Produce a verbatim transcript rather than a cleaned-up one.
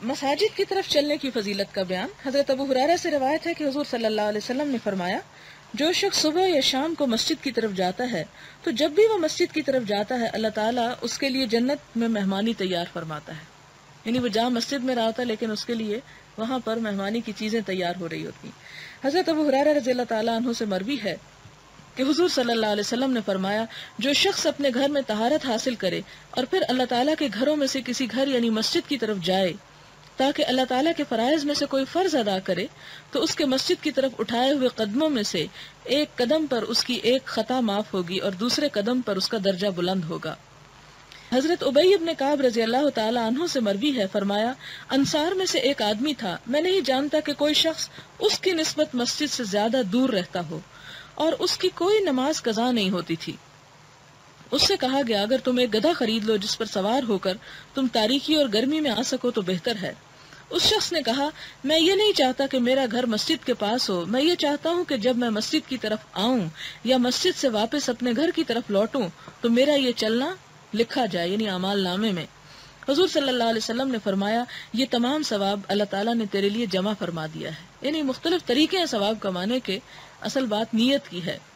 مساجد کی طرف چلنے کی فضیلت کا بیان۔ حضرت ابو ہریرہ سے روایت ہے کہ حضور صلی اللہ علیہ وسلم نے فرمایا، جو شخص صبح یا شام کو مسجد کی طرف جاتا ہے تو جب بھی وہ مسجد کی طرف جاتا ہے اللہ تعالیٰ اس کے لیے جنت میں مہمانی تیار فرماتا ہے۔ یعنی وہ جہاں مسجد میں رہا ہوتا ہے لیکن اس کے لیے وہاں پر مہمانی کی چیزیں تیار ہو رہی ہوتی ہیں۔ حضرت ابو ہریرہ رضی اللہ تعالیٰ عنہ سے مروی ہے کہ حضور صلی اللہ علیہ وسلم نے فرمایا، جو شخص اپنے گھر میں طہارت حاصل کرے اور پھر اللہ تعالیٰ کے گھروں میں سے کسی گھر یعنی مسجد کی طرف جائے تاکہ اللہ تعالیٰ کے فرائض میں سے کوئی فرض ادا کرے تو اس کے مسجد کی طرف اٹھائے ہوئے قدموں میں سے ایک قدم پر اس کی ایک خطا معاف ہوگی اور دوسرے قدم پر اس کا درجہ بلند ہوگا۔ حضرت ابی بن کعب رضی اللہ تعالی عنہ سے مروی ہے، فرمایا انصار میں سے ایک آدمی تھا، میں نہیں جانتا کہ کوئی شخص اس کی نسبت مسجد سے زیادہ دور رہتا ہو اور اس کی کوئی نماز قضا نہیں ہوتی تھی۔ اس سے کہا گیا، اگر تم ایک گدھا خرید لو جس پر سوار ہو کر تم تاریکی اور گرمی میں آ سکو تو بہتر ہے۔ اس شخص نے کہا، میں یہ نہیں چاہتا کہ میرا گھر مسجد کے پاس ہو، میں یہ چاہتا ہوں کہ جب میں مسجد کی طرف آؤں یا مسجد سے واپس اپنے گھر کی طرف لوٹوں تو میرا یہ چلنا لکھا جائے، یعنی اعمال نامے میں۔ حضور صلی اللہ علیہ وسلم نے فرمایا، یہ تمام ثواب اللہ تعالیٰ نے تیرے لیے جمع فرما دیا ہے۔ یعنی مختلف طریقے ہیں ثواب کمانے کے، اصل بات نیت کی ہے۔